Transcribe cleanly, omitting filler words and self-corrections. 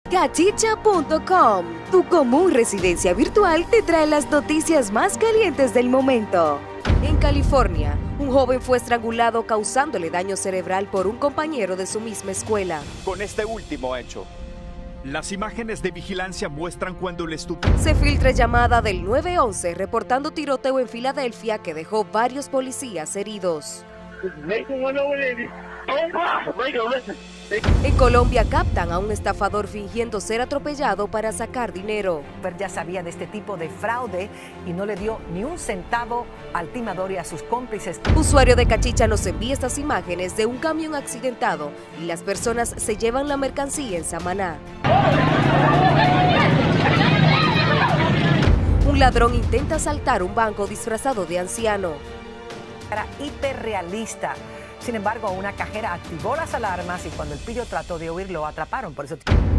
Cachicha.com, tu común residencia virtual te trae las noticias más calientes del momento. En California, un joven fue estrangulado causándole daño cerebral por un compañero de su misma escuela. Con este último hecho, las imágenes de vigilancia muestran cuando el Se filtra llamada del 911 reportando tiroteo en Filadelfia que dejó varios policías heridos. En Colombia captan a un estafador fingiendo ser atropellado para sacar dinero. Ya sabía de este tipo de fraude y no le dio ni un centavo al timador y a sus cómplices. Usuario de Cachicha nos envía estas imágenes de un camión accidentado y las personas se llevan la mercancía en Samaná. Un ladrón intenta asaltar un banco disfrazado de anciano. Era hiperrealista. Sin embargo, una cajera activó las alarmas y cuando el pillo trató de huir lo atraparon. Por eso